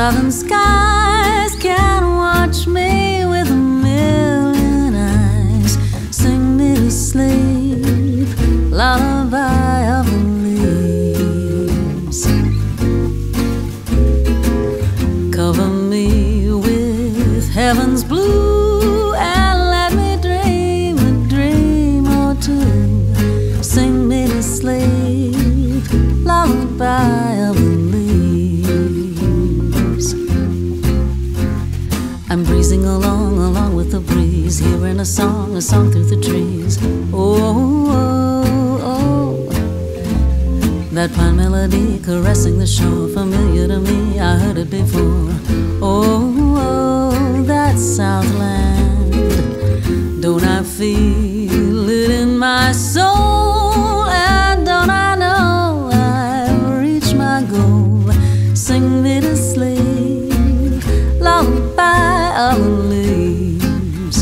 Southern skies can watch me with a million eyes. Sing me to sleep, lullaby of the leaves. Cover me with heaven's blue and let me dream a dream or two. Sing me to sleep, lullaby of the leaves. I'm breezing along with the breeze, hearing a song through the trees. Oh, oh, oh, that pine melody caressing the shore, familiar to me, I heard it before. Oh, oh, that Southland, don't I feel it in my soul? And don't I know I've reached my goal? Sing me to sleep, lullaby of the leaves.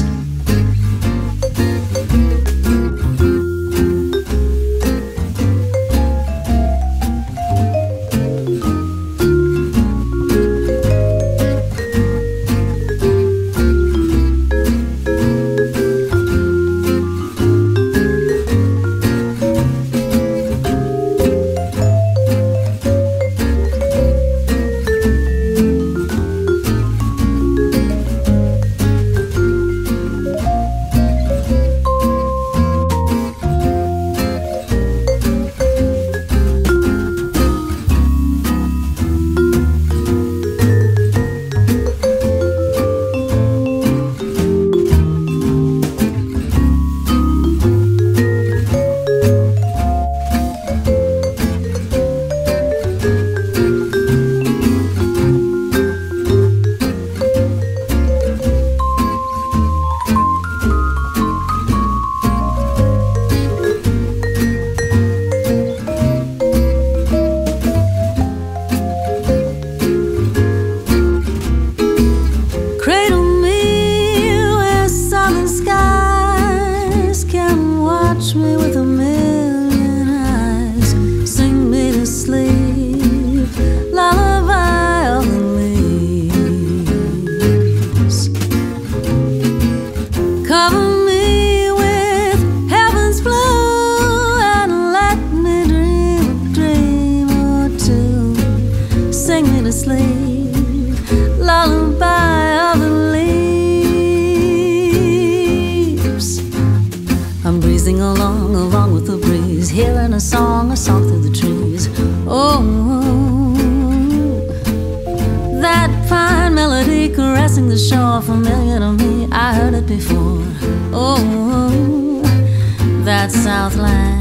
Me with a million eyes, sing me to sleep, lullaby of the leaves. Cover me with heaven's blue and let me dream a dream or two. Sing me to sleep, lullaby of the leaves. I'm breezing along with the breeze, hearing a song through the trees. Oh, that fine melody caressing the shore, familiar to me, I heard it before. Oh, that Southland.